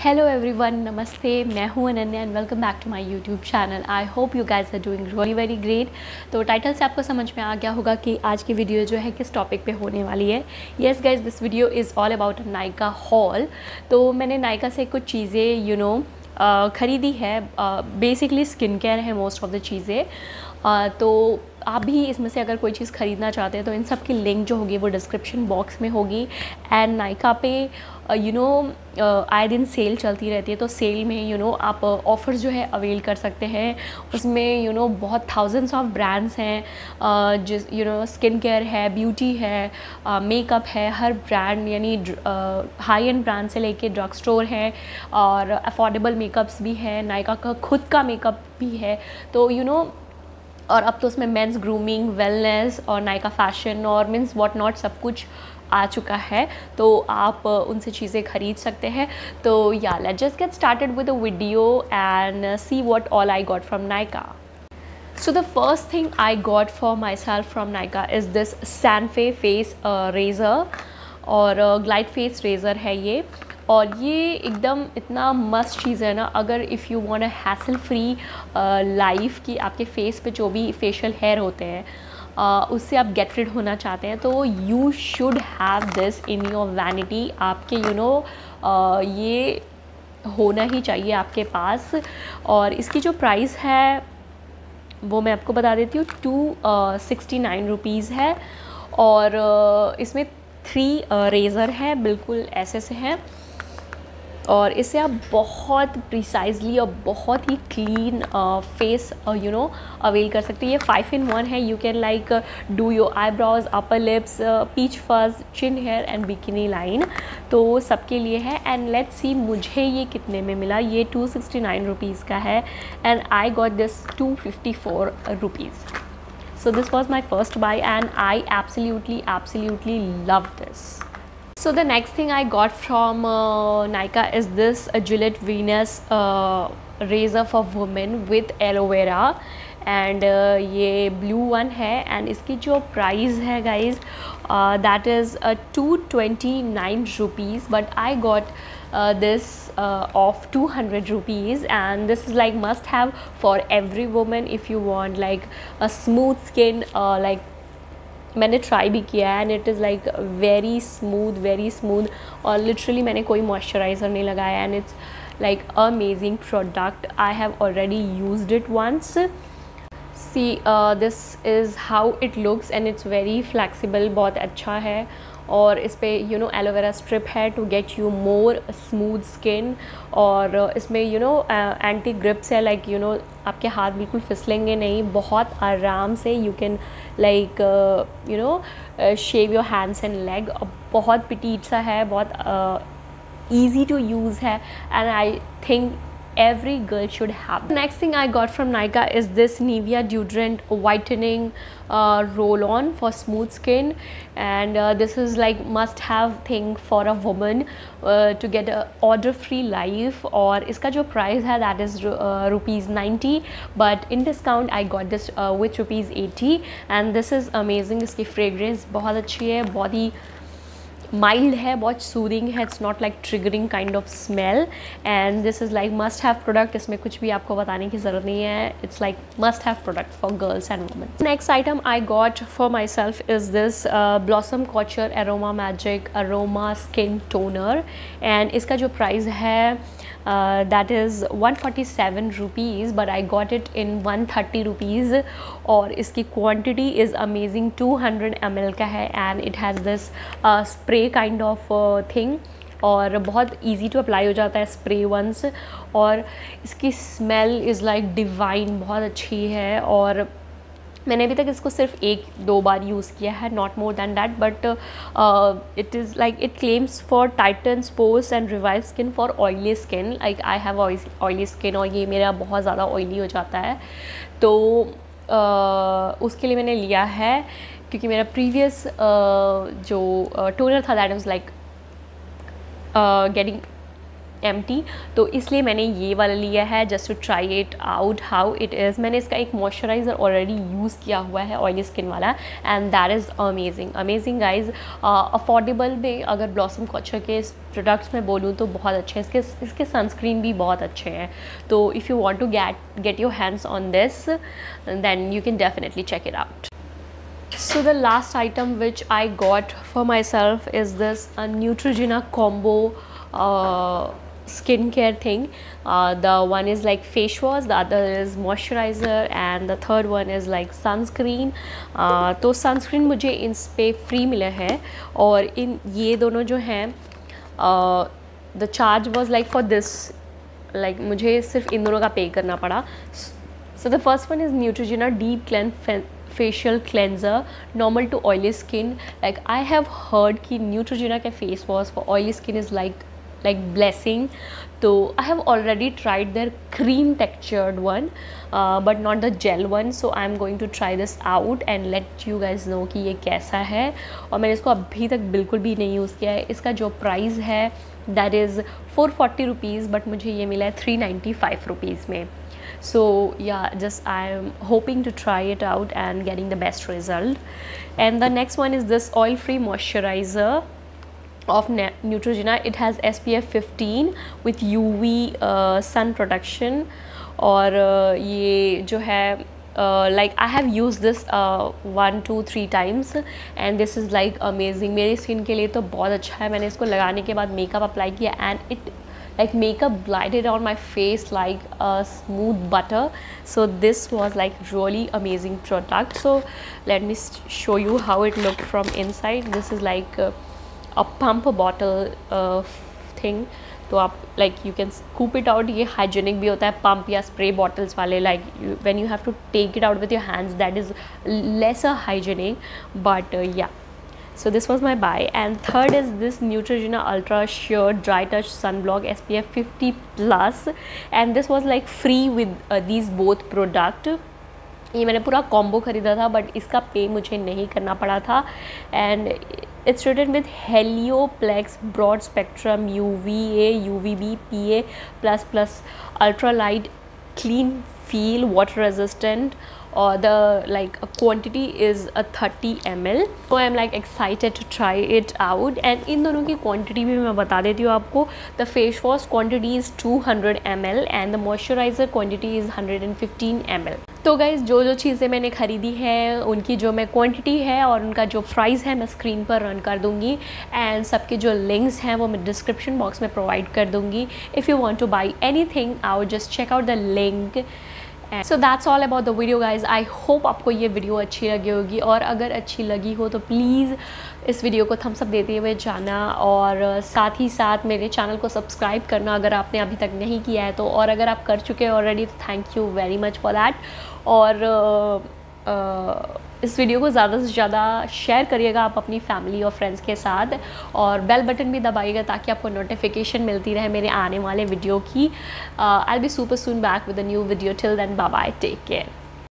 Hello everyone, नमस्ते। मैं हूं Ananya and welcome back to my YouTube channel. I hope you guys are doing really very great. तो title से आपको समझ में आ गया होगा कि आज की वीडियो जो है किस टॉपिक पे होने वाली है। Yes guys, this video is all about a Nykaa haul. तो मैंने नायका से कुछ चीज़ें ख़रीदी है। बेसिकली स्किन केयर है मोस्ट ऑफ द चीज़ें। तो आप भी इसमें से अगर कोई चीज़ ख़रीदना चाहते हैं तो इन सब की लिंक जो होगी वो डिस्क्रिप्शन बॉक्स में होगी। एंड नायका पे आए दिन सेल चलती रहती है, तो सेल में आप ऑफ़र्स जो है अवेल कर सकते हैं। उसमें बहुत थाउजेंड्स ऑफ ब्रांड्स हैं, जिस स्किन केयर है, ब्यूटी है, मेकअप है, हर ब्रांड यानी हाई एंड ब्रांड से लेके ड्रग स्टोर है और अफोर्डेबल मेकअप्स भी है। नायका का खुद का मेकअप भी है। तो और अब तो उसमें मेंस ग्रूमिंग, वेलनेस और नायका फैशन और मीन्स व्हाट नॉट सब कुछ आ चुका है। तो आप उनसे चीज़ें ख़रीद सकते हैं। तो या let's just get started with the video and see what all I got from Nykaa. So the first thing I got for myself from Nykaa is this Sanfe face razor और ग्लाइड फेस रेज़र है ये। और ये एकदम इतना मस्त चीज़ है ना, अगर if you want a hassle free life कि आपके फेस पे जो भी फेशियल हेयर होते हैं उससे आप गेट रिड होना चाहते हैं, तो you should have this in your vanity. आपके ये होना ही चाहिए आपके पास। और इसकी जो प्राइस है वो मैं आपको बता देती हूँ, 269 रुपीज़ है। और इसमें 3 रेज़र है, बिल्कुल ऐसे से हैं। और इससे आप बहुत प्रिसाइजली और बहुत ही क्लीन फेस अवेल कर सकते हैं। ये 5 in 1 है। You can like do your eyebrows, upper lips, peach fuzz, chin hair and bikini line, तो सबके लिए है। एंड लेट्स सी मुझे ये कितने में मिला। ये 269 रुपीज़ का है and I got this 254 rupees. So this was my first buy and I absolutely love this. So the next thing I got from Nykaa is this Gillette Venus razor for women with aloe vera and ये blue one है। and इसकी जो price है guys that is 229 rupees, but I got this of 200 rupees and this is like must have for every woman if you want like a smooth skin। like मैंने try भी किया है and it is like very smooth और literally मैंने कोई moisturiser नहीं लगाया and it's like amazing product. I have already used it once. See this is how it looks and it's very flexible, बहुत अच्छा है। और इस पे एलोवेरा स्ट्रिप है to get you more smooth skin. और इसमें एंटी ग्रिप्स है, लाइक आपके हाथ बिल्कुल फिसलेंगे नहीं, बहुत आराम से you can like shave your hands and leg. बहुत पिटीट सा है, बहुत ईजी टू यूज़ है and I think every girl should have. Next thing I got from Nykaa is this Nivea deodorant whitening roll-on for smooth skin, and this is like must-have thing for a woman to get a order-free life. और इसका जो price है that is rupees 90, but in discount I got this with rupees 80 and this is amazing। इसकी fragrance बहुत अच्छी है, बहुत ही mild है, बहुत सूदिंग है। It's not like triggering kind of smell and this is like must have product. इसमें कुछ भी आपको बताने की ज़रूरत नहीं है, it's like must have product for girls and women. Next item I got for myself is this Blossom Kochhar aroma magic aroma skin toner and इसका जो प्राइस है that is 147 rupees, but I got it in 130 rupees। और इसकी quantity is amazing, 200 ml का है and it has this spray kind of thing और बहुत easy to apply हो जाता है spray once। और इसकी smell is like divine, बहुत अच्छी है। और मैंने अभी तक इसको सिर्फ 1-2 बार यूज़ किया है, not more than that, but it is like it claims for tightens pores and revive skin for oily skin. Like I have oily skin और ये मेरा बहुत ज़्यादा ऑयली हो जाता है, तो उसके लिए मैंने लिया है। क्योंकि मेरा प्रीवियस जो टोनर था that was like getting empty, तो इसलिए मैंने ये वाला लिया है just to try it out how it is. मैंने इसका एक मॉइस्चराइज़र ऑलरेडी यूज़ किया हुआ है ऑयली स्किन वाला, and that is amazing guys. Affordable में अगर ब्लॉसम कल्चर के प्रोडक्ट्स में बोलूँ तो बहुत अच्छे हैं, इसके सनस्क्रीन भी बहुत अच्छे हैं। तो if you want to get your hands on this then you can definitely check it out. So the last item which I got for myself is this Neutrogena combo skincare thing. The one is like face wash, the other is moisturizer, and the third one is like sunscreen. तो sunscreen मुझे इन पे free मिला है, और इन ये दोनों जो हैं the charge was like for this, like मुझे सिर्फ इन दोनों का पे करना पड़ा। So the first one is Neutrogena Deep Cleanse Facial Cleanser, normal to oily skin. Like I have heard कि Neutrogena के face wash for oily skin is like blessing. So I have already tried their cream textured one, but not the gel one. So I am going to try this out and let you guys know कि ये कैसा है। और मैंने इसको अभी तक बिल्कुल भी नहीं यूज़ किया है। इसका जो प्राइस है that is 440 रुपीज़, बट मुझे ये मिला है 395 रुपीज़ में। So yeah, just I'm hoping to try it out and getting the best result. And the next one is this oil free moisturizer of Neutrogena. It has SPF 15 with UV sun protection, और ये जो है like I have used this 1 2 3 times and this is like amazing. मेरी skin के लिए तो बहुत अच्छा है। मैंने इसको लगाने के बाद मेकअप अप्लाई किया and it like makeup glided on my face like a smooth butter. So this was like really amazing product. So let me show you how it looked from inside. This is like a pump bottle thing. तो आप like you can scoop it out. ये hygienic भी होता है pump या spray bottles वाले, like when you have to take it out with your hands that is lesser hygienic, but yeah. So this was my buy. And third is this Neutrogena Ultra Sheer Dry Touch Sunblock SPF 50 plus, and this was like free with these both product. ये मैंने पूरा combo ख़रीदा था, but इसका पे मुझे नहीं करना पड़ा था। And it's written with helioplex broad spectrum UVA UVB PA++ ultra light clean feel water resistant, or the like quantity is a 30 ml. So I am like excited to try it out. And इन दोनों की quantity भी मैं बता देती हूँ आपको। The face wash quantity is 200 ml and the moisturizer quantity is 115 ml. तो गाइज़ जो चीज़ें मैंने ख़रीदी हैं उनकी जो मैं क्वांटिटी है और उनका जो प्राइस है मैं स्क्रीन पर रन कर दूँगी, एंड सबके जो लिंक्स हैं वो मैं डिस्क्रिप्शन बॉक्स में प्रोवाइड कर दूँगी। If you want to buy anything out just check out the link. So that's all about the video guys. I hope आपको ये वीडियो अच्छी लगी होगी, और अगर अच्छी लगी हो तो प्लीज़ इस वीडियो को थम्स अप देते हुए जाना, और साथ ही साथ मेरे चैनल को सब्सक्राइब करना अगर आपने अभी तक नहीं किया है तो, और अगर आप कर चुके हैं ऑलरेडी तो thank you very much for that. और इस वीडियो को ज़्यादा से ज़्यादा शेयर करिएगा आप अपनी फैमिली और फ्रेंड्स के साथ, और बेल बटन भी दबाइएगा ताकि आपको नोटिफिकेशन मिलती रहे मेरे आने वाले वीडियो की। I will be super soon back with a new video. Till then bye bye, take care.